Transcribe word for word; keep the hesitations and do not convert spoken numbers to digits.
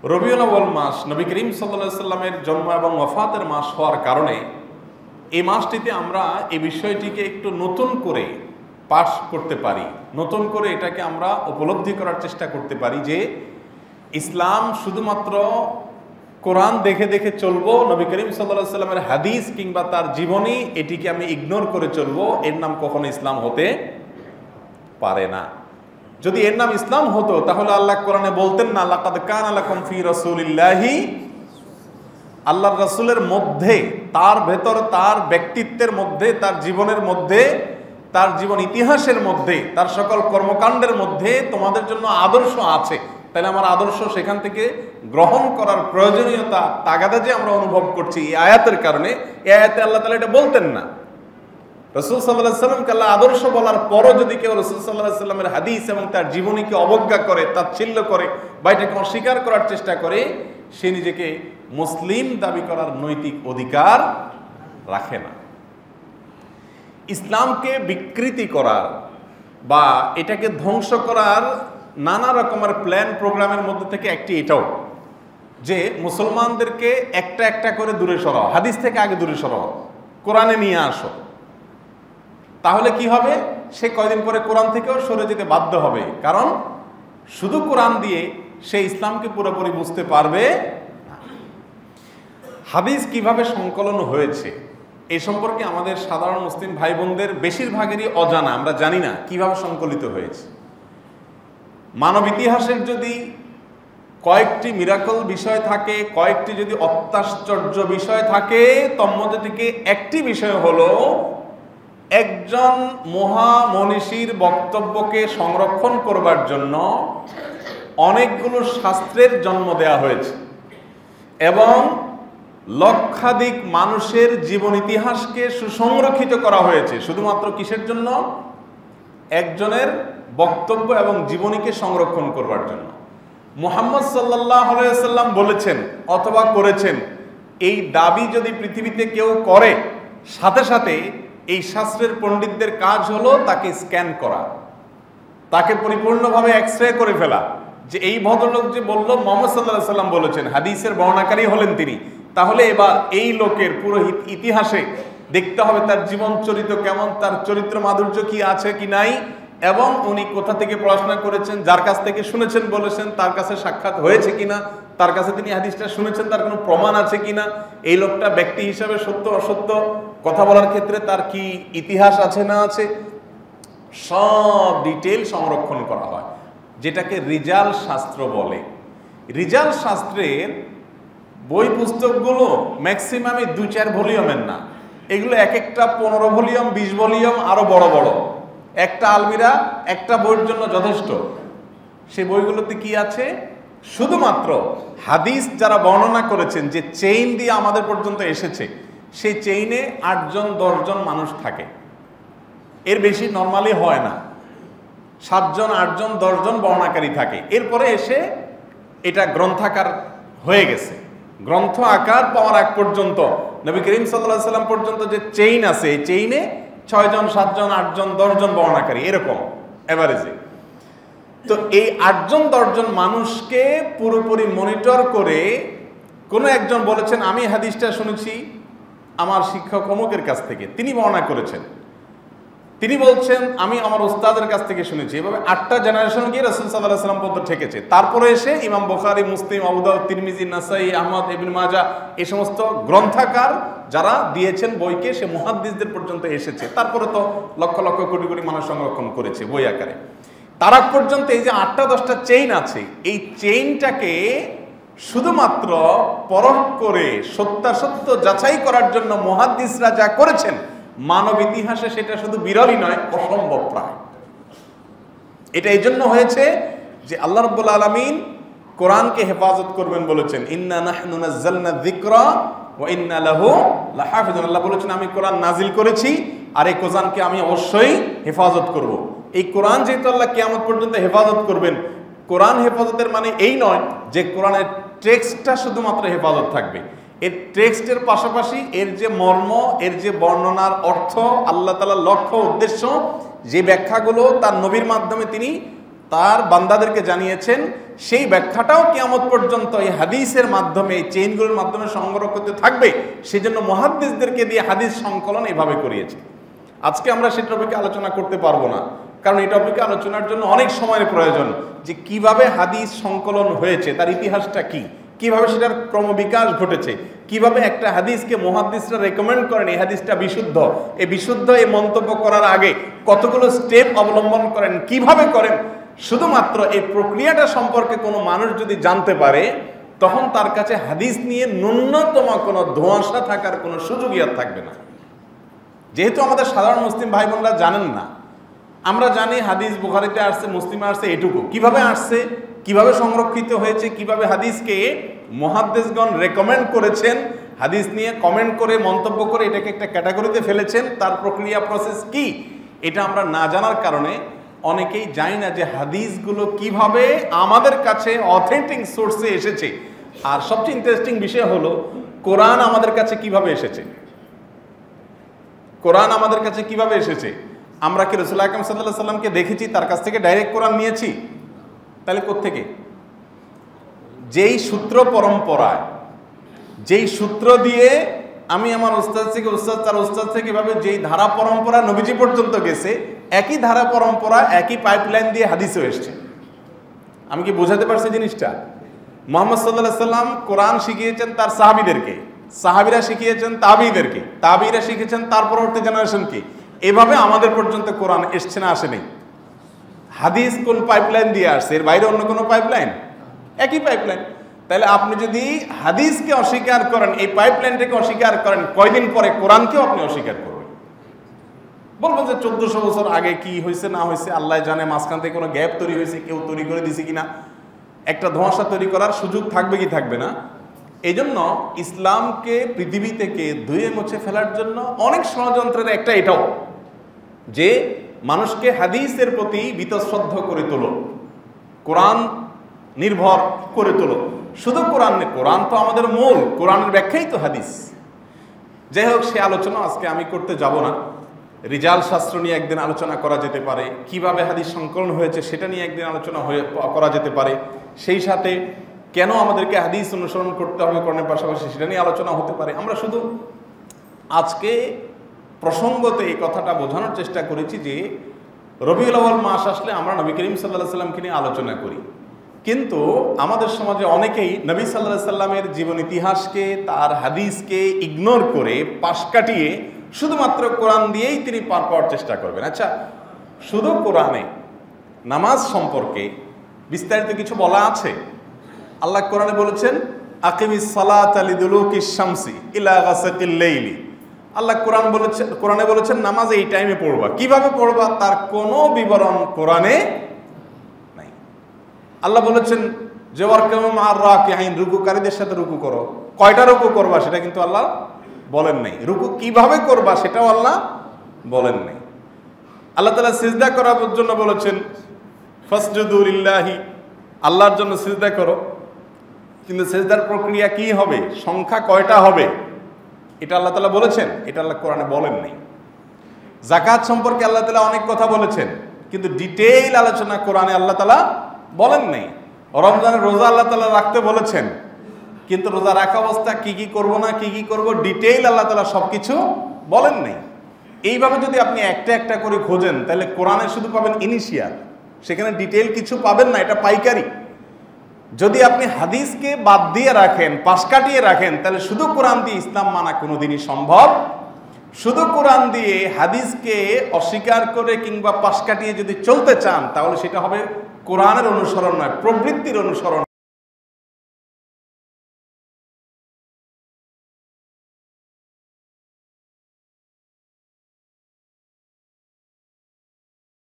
রবিউল আউয়াল মাস নবী করিম সাল্লাল্লাহু আলাইহি সাল্লামের জন্ম এবং ওয়াফাতের মাস হওয়ার কারণে এই মাসটিতে আমরা এই বিষয়টিকে একটু নতুন করে পাঠ করতে পারি, নতুন করে এটাকে আমরা উপলব্ধি করার চেষ্টা করতে পারি যে ইসলাম শুধুমাত্র কোরআন দেখে দেখে চলবো, নবী করিম সাল্লাল্লাহু আলাইহি সাল্লামের হাদিস কিংবা তার জীবনী এটিকে আমি ইগনোর করে চলবো, এর নাম কখনো ইসলাম হতে পারে না। যদি এর নাম ইসলাম হতো তাহলে আল্লাহ কোরআনে বলতেন না লাকাদ কানা লাকুম ফি রাসূলিল্লাহি, আল্লাহর রাসূলের মধ্যে, তার ভেতর, তার ব্যক্তিত্বের মধ্যে, তার জীবনের মধ্যে, তার জীবন ইতিহাসের মধ্যে, তার সকল কর্মকাণ্ডের মধ্যে তোমাদের জন্য আদর্শ আছে। তাহলে আমার আদর্শ সেখান থেকে গ্রহণ করার প্রয়োজনীয়তা তাগাদা যে আমরা অনুভব করছি এই আয়াতের কারণে, এই আয়াতে আল্লাহ তাআলা এটা বলতেন না। রাসূল সাল্লাল্লাহু আলাইহি সাল্লামকে আল্লাহ আদর্শ বলার পরও যদি কেউ রাসূল সাল্লাল্লাহু আলাইহি সাল্লামের হাদিস এবং তার জীবনীকে অবজ্ঞা করে, তাচ্ছিল্য করে বা এটাকে অস্বীকার করার চেষ্টা করে, সে নিজেকে মুসলিম দাবি করার নৈতিক অধিকার রাখে না। ইসলামকে বিকৃতি করার বা এটাকে ধ্বংস করার নানা রকমের প্ল্যান প্রোগ্রামের মধ্যে থেকে একটি এটাও যে মুসলমানদেরকে একটা একটা করে দূরে সরাও, হাদিস থেকে আগে দূরে সরাও, কোরআনে নিয়ে আসো। তাহলে কি হবে? সে কয়দিন পরে কোরআন থেকেও সরে যেতে বাধ্য হবে, কারণ শুধু কোরআন দিয়ে সে ইসলামকে পুরোপুরি বুঝতে পারবে না। হাদিস কিভাবে সংকলন হয়েছে এ সম্পর্কে আমাদের সাধারণ মুসলিম ভাই বোনদের বেশিরভাগেরই অজানা, আমরা জানি না কিভাবে সংকলিত হয়েছে। মানব ইতিহাসের যদি কয়েকটি মিরাকল বিষয় থাকে, কয়েকটি যদি অত্যাশ্চর্য বিষয় থাকে, তন্মধ্যে থেকে একটি বিষয় হলো একজন মহামনীষীর বক্তব্যকে সংরক্ষণ করবার জন্য অনেকগুলো শাস্ত্রের জন্ম দেয়া হয়েছে এবং লক্ষাধিক মানুষের জীবন ইতিহাসকে সুসংরক্ষিত করা হয়েছে শুধুমাত্র কিসের জন্য? একজনের বক্তব্য এবং জীবনীকে সংরক্ষণ করবার জন্য। মুহাম্মদ সাল্লাল্লাহু আলাইহি ওয়াসাল্লাম বলেছেন অথবা করেছেন, এই দাবি যদি পৃথিবীতে কেউ করে, সাথে সাথে এই শাস্ত্রের পণ্ডিতদের কাজ হলো তাকে স্ক্যান করা, তাকে পরিপূর্ণভাবে এক্সরে করে ফেলা যে এই ভদ্রলোক যে বলল মুহাম্মদ সাল্লাল্লাহু আলাইহি ওয়াসাল্লাম বলেছেন, হাদিসের বর্ণাকারী হলেন তিনি, তাহলে এবার এই লোকের পুরো ইতিহাসে দেখতে হবে তার জীবন চরিত্র কেমন, তার চরিত্র মাধুর্য কি আছে কি নাই, এবং উনি কোথা থেকে পড়াশোনা করেছেন, যার কাছ থেকে শুনেছেন বলেছেন তার কাছে সাক্ষাৎ হয়েছে কিনা, তার কাছে তিনি হাদিসটা শুনেছেন তার কোনো প্রমাণ আছে কিনা, এই লোকটা ব্যক্তি হিসাবে সত্য অসত্য কথা বলার ক্ষেত্রে তার কি ইতিহাস আছে না আছে, সব ডিটেল সংরক্ষণ করা হয়, যেটাকে রিজাল শাস্ত্র বলে। রিজাল শাস্ত্রের বই পুস্তকগুলো ম্যাক্সিমামই দুই চার ভলিউমের না, এগুলো এক একটা পনেরো ভলিউম, বিশ ভলিউম, আরো বড় বড়। একটা আলমিরা একটা বইয়ের জন্য যথেষ্ট। সেই বইগুলোতে কি আছে? শুধুমাত্র হাদিস যারা বর্ণনা করেছেন, যে চেইন দিয়ে আমাদের পর্যন্ত এসেছে, সেই চেইনে আটজন দশজন মানুষ থাকে, এর বেশি নর্মালি হয় না। সাতজন আটজন দশজন বর্ণাকারী থাকে। এরপরে এসে এটা গ্রন্থাকার হয়ে গেছে। গ্রন্থ আকার পাওয়ার আগ পর্যন্ত নবী করিম সাল্লাল্লাহু আলাইহি সাল্লাম পর্যন্ত যে চেইন আছে, এই চেইনে ছয়জন সাতজন আটজন দশজন বর্ণাকারী, এরকম এভারেজে। তো এই আটজন দশজন মানুষকে পুরোপুরি মনিটর করে কোনো একজন বলেছেন আমি হাদিসটা শুনেছি আমার শিক্ষক অমুকের কাছ থেকে, তিনি বর্ণনা করেছেন, তিনি বলছেন আমি আমার উস্তাদের কাছ থেকে শুনেছি, এভাবে আটটা জেনারেশন গিয়ে রাসূল সাল্লাল্লাহু আলাইহি ওয়াসাল্লাম পর্যন্ত ঠেকেছে। তারপরে এসে ইমাম বুখারী, মুসলিম, আবু দাউদ, তিরমিজি, নাসাই, আহমদ, ইবনে মাজাহ এই সমস্ত গ্রন্থাকার যারা দিয়েছেন বইকে, সে মুহাদ্দিসদের পর্যন্ত এসেছে। তারপরে তো লক্ষ লক্ষ কোটি কোটি মানুষ সংরক্ষণ করেছে বই আকারে। তার আগ পর্যন্ত এই যে আটটা দশটা চেইন আছে, এই চেইনটাকে শুধুমাত্র পরখ করে সত্যাসত্য যাচাই করার জন্য মুহাদ্দিসরা যা করেছেন, মানব ইতিহাসে সেটা শুধু বিরলই নয়, অসম্ভব প্রায়। এটা এই জন্য হয়েছে যে আল্লাহ রাব্বুল আলামিন কোরআনকে হেফাজত করবেন বলেছেন, ইন্না নাহনু নাযালনা যিকরা ওয়া ইন্না লাহু লাহাফিজুন। আল্লাহ বলেছেন আমি কোরআন নাজিল করেছি আর এই কোরআনকে আমি অবশ্যই হেফাজত করব। এই কোরআন যেহেতু আল্লাহ কিয়ামত পর্যন্ত হেফাজত করবেন, কোরআন হেফাজতের মানে এই নয় যে কোরআনের টেক্সটটা শুধুমাত্র হেফাজত থাকবে। এর টেক্সটের পাশাপাশি এর যে মর্ম, এর যে বর্ণনার অর্থ, আল্লাহ তাআলার লক্ষ্য উদ্দেশ্য, যে ব্যাখ্যাগুলো তার নবীর মাধ্যমে তিনি তার বান্দাদেরকে জানিয়েছেন, সেই ব্যাখ্যাটাও কিয়ামত পর্যন্ত এই হাদিসের মাধ্যমে, এই চেইনগুলোর মাধ্যমে সংগ্রহ করতে থাকবে। সেজন্য মুহাদ্দিসদেরকে দিয়ে হাদিস সংকলন এইভাবে করিয়েছে। আজকে আমরা সেই টপিকে আলোচনা করতে পারবো না, কারণ এই টপিকে আলোচনার জন্য অনেক সময়ের প্রয়োজন। যে কিভাবে হাদিস সংকলন হয়েছে, তার ইতিহাসটা কি, কিভাবে সেটার ক্রমবিকাশ ঘটেছে, কিভাবে একটা হাদিসকে মুহাদ্দিসরা রেকমেন্ড করেন এই হাদিসটা বিশুদ্ধ, এই বিশুদ্ধ এই মন্তব্য করার আগে কতগুলো স্টেপ অবলম্বন করেন, কিভাবে করেন, শুধুমাত্র এই প্রক্রিয়াটা সম্পর্কে কোনো মানুষ যদি জানতে পারে, তখন তার কাছে হাদিস নিয়ে ন্যূনতম কোনো ধোঁয়াশা থাকার কোনো সুযোগই আর থাকবে না। যেহেতু আমাদের সাধারণ মুসলিম ভাই বোনরা জানেন না, আমরা জানি হাদিস বুখারীতে আসছে, মুসলিমে আসছে, এটুকু। কিভাবে আসছে, কিভাবে সংরক্ষিত হয়েছে, কিভাবে হাদিসকে মুহাদ্দিসগণ রেকমেন্ড করেছেন, হাদিস নিয়ে কমেন্ট করে, মন্তব্য করে এটাকে একটা ক্যাটাগরিতে ফেলেছেন, তার প্রক্রিয়া প্রসেস কি, এটা আমরা না জানার কারণে অনেকেই জানি না যে হাদিসগুলো কিভাবে আমাদের কাছে অথেন্টিক সোর্সে এসেছে। আর সবচেয়ে ইন্টারেস্টিং বিষয় হলো, কোরআন আমাদের কাছে কিভাবে এসেছে। কোরআন আমাদের কাছে কিভাবে এসেছে? আমরা কি রাসূল আকরাম সাল্লাল্লাহু আলাইহি সাল্লামকে দেখেছি, তার কাছ থেকে ডাইরেক্ট কোরআন নিয়েছি? তাহলে কোত্থেকে? যেই সূত্র পরম্পরায়, যেই সূত্র দিয়ে আমি আমার উস্তাদ থেকে, উস্তাদ তার উস্তাদ থেকে, এভাবে যেই ধারা পরম্পরা নবীজি পর্যন্ত গেছে, একই ধারা পরম্পরা, একই পাইপলাইন দিয়ে হাদিসও এসছে। আমি কি বোঝাতে পারছি জিনিসটা? মুহাম্মদ সাল্লাল্লাহু আলাইহি সাল্লাম কোরআন শিখিয়েছেন তার সাহাবীদেরকে, সাহাবীরা শিখিয়েছেন তাবিঈদেরকে, তাবিঈরা শিখেছেন তার পরবর্তী জেনারেশনকে। এভাবে আমাদের পর্যন্ত কোরআন এসছে না আসেনি? হাদিস কোন পাইপলাইন দিয়ে আসছে? এর বাইরে অন্য কোনো পাইপলাইন? একই পাইপলাইন। তাহলে আপনি যদি হাদিসকে অস্বীকার করেন, এই পাইপলাইনটাকে অস্বীকার করেন, কয়দিন পরে কোরআনকেও আপনি অস্বীকার করবেন। বলবেন যে চোদ্দশো বছর আগে কি হয়েছে না হয়েছে আল্লাহ জানে, মাঝখান থেকে কোনো গ্যাপ তৈরি হয়েছে, কেউ তৈরি করে দিছে কিনা, একটা ধোঁয়াশা তৈরি করার সুযোগ থাকবে কি থাকবে না। এই জন্য ইসলামকে পৃথিবী থেকে ধুয়ে মুছে ফেলার জন্য অনেক ষড়যন্ত্রের একটা এটাও, যে মানুষকে হাদিসের প্রতি বীতশ্রদ্ধ করে তোলো, কোরআন নির্ভর করে তোলো। শুধু কোরআন নেই, কোরআন তো আমাদের মূল, কোরআনের ব্যাখ্যাই তো হাদিস। যাই হোক, সে আলোচনা আজকে আমি করতে যাব না। রিজাল শাস্ত্র নিয়ে একদিন আলোচনা করা যেতে পারে, কিভাবে হাদিস সংকলন হয়েছে সেটা নিয়ে একদিন আলোচনা হয়ে করা যেতে পারে, সেই সাথে কেন আমাদেরকে হাদিস অনুসরণ করতে হবে কোরআনের পাশাপাশি সেটা নিয়ে আলোচনা হতে পারে। আমরা শুধু আজকে প্রসঙ্গতে এই কথাটা বোঝানোর চেষ্টা করেছি যে রবিউল আউয়াল মাস আসলে আমরা নবী করিম সাল্লাল্লাহু আলাইহি সাল্লামকে নিয়ে আলোচনা করি, কিন্তু আমাদের সমাজে অনেকেই নবী সাল্লাল্লাহু আলাইহি সাল্লামের জীবন ইতিহাসকে, তার হাদিসকে ইগনোর করে, পাশ কাটিয়ে শুধুমাত্র কোরআন দিয়েই তিনি পার পাওয়ার চেষ্টা করবেন। আচ্ছা, শুধু কোরআনে নামাজ সম্পর্কে বিস্তারিত কিছু বলা আছে? আল্লাহ কোরআনে বলেছেন, আকিমিস সালাতা লিদুলুকিশ শামসি ইলা গাসাকিল লাইলি। আল্লাহ কোরআন বলেছেন, কোরআনে বলেছেন নামাজ এই টাইমে পড়বা। কিভাবে পড়বা তার কোনো বিবরণ কোরআনে নাই। আল্লাহ বলেছেন যে ওয়ারকাউ মা'আর রাকিঈন, রুকুকারীদের সাথে রুকু করো। কয়টা রুকু করবা সেটা কিন্তু আল্লাহ বলেন নাই। রুকু কিভাবে করবা সেটাও আল্লাহ বলেন নাই। আল্লাহ তাআলা সিজদা করার জন্য বলেছেন ফাসজুদু লিল্লাহি, আল্লাহর জন্য সিজদা করো। কিন্তু সিজদার প্রক্রিয়া কি হবে, সংখ্যা কয়টা হবে, এটা আল্লাহ তাআলা বলেছেন? এটা আল্লাহ কোরআনে বলেন নাই। যাকাত সম্পর্কে আল্লাহ তাআলা অনেক কথা বলেছেন, কিন্তু ডিটেইল আলোচনা কোরআনে আল্লাহ তাআলা বলেন নাই। রমজানের রোজা আল্লাহ তাআলা রাখতে বলেছেন, কিন্তু রোজা রাখা অবস্থা কি কি করব না কি কি করব ডিটেইল আল্লাহ তাআলা সবকিছু বলেন নাই। এইভাবে যদি আপনি একটা একটা করে খোঁজেন, তাহলে কোরআনে শুধু পাবেন ইনিশিয়াল, সেখানে ডিটেইল কিছু পাবেন না, এটা পাইকারি। যদি আপনি হাদিসকে বাদ দিয়ে রাখেন, পাশ কাটিয়ে রাখেন, তাহলে শুধু কোরআন দিয়ে ইসলাম মানা কোনোদিনই সম্ভব। শুধু কোরআন দিয়ে হাদিসকে অস্বীকার করে কিংবা পাশ কাটিয়ে যদি চলতে চান, তাহলে সেটা হবে কোরআনের অনুসরণ নয়, প্রবৃত্তির অনুসরণ।